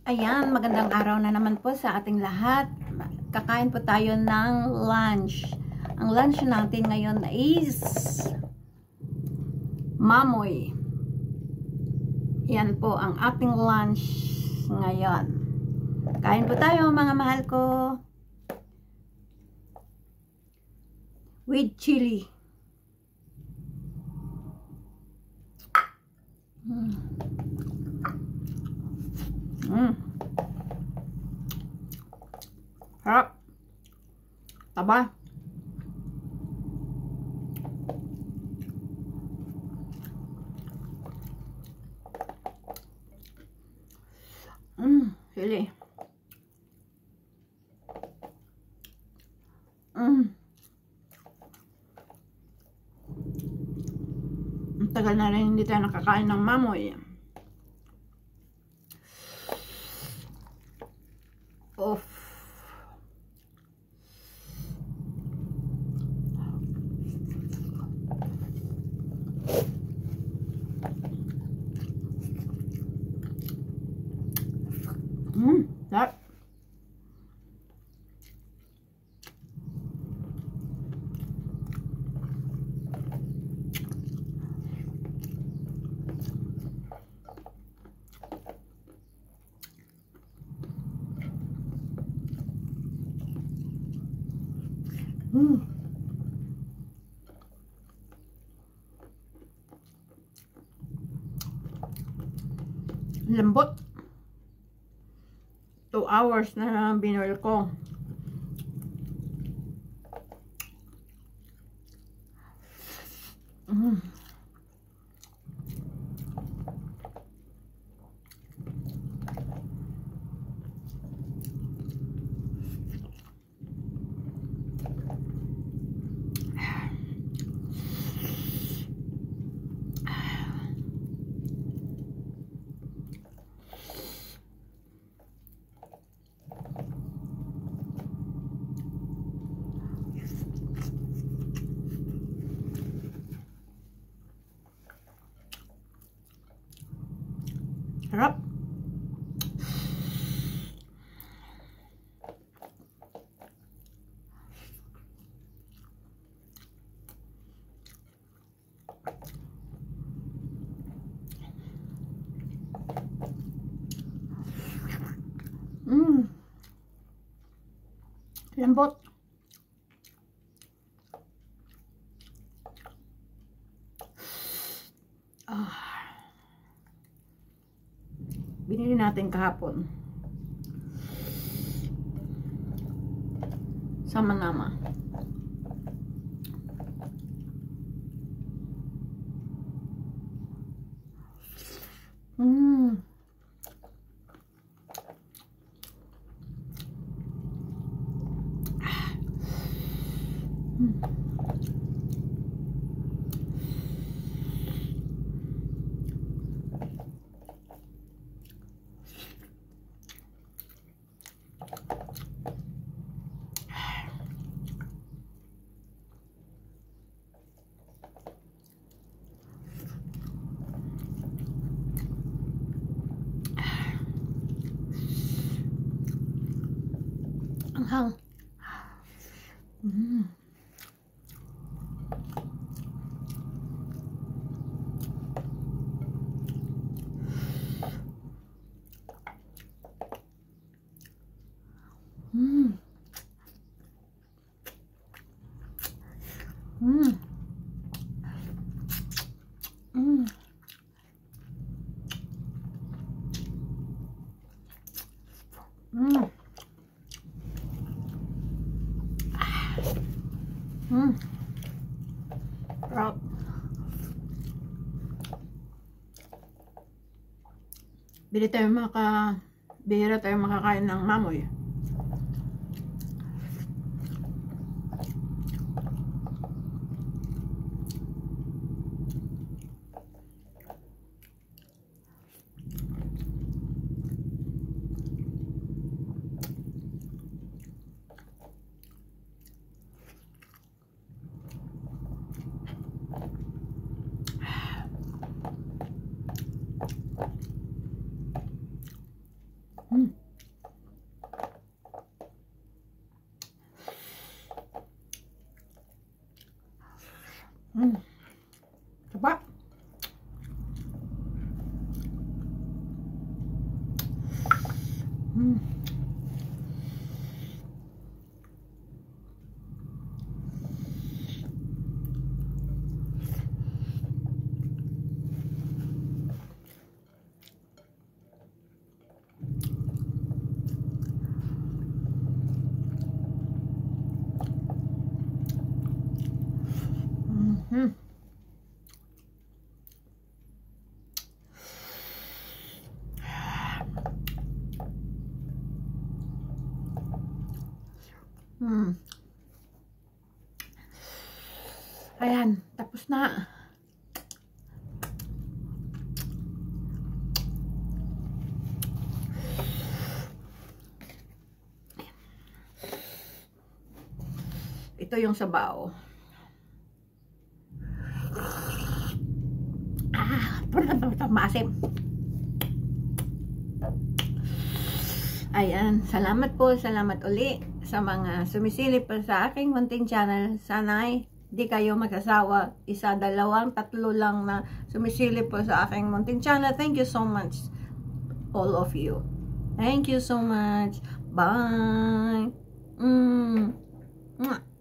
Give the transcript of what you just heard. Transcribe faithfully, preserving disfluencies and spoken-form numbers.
Ayan, magandang araw na naman po sa ating lahat. Kakain po tayo ng lunch. Ang lunch natin ngayon is mamoy. Yan po ang ating lunch ngayon. Kain po tayo mga mahal ko. With chili. Mm. Mm. Harap. Taba. Mm, sili. Mm. Ang tagal na rin hindi tayo nakakain ng mamoy. Off. Mm, that. Mm. Lambot. Two hours na binoil ko. Mm. Sarap. Mm. Lambot. Ah. Binili natin kahapon. Sama-nama. Mm. Mm. Anghang. Mm. Mm. Mm. Mm. Mm. Mm. Sarap. Bili tayo maka bihira tayo makakain ng mamoy. Mm. Mm. Coba. Mm. Mm-hmm. Hmm. Ayan, tapos na. Ito yung sabaw. Ah, maasim. Ayan, salamat po, salamat uli sa mga sumisilip pa sa aking munting channel. Sana'y di kayo magsasawa. Isa, dalawang, tatlo lang na sumisilip po sa aking munting channel. Thank you so much, all of you. Thank you so much. Bye. Mm.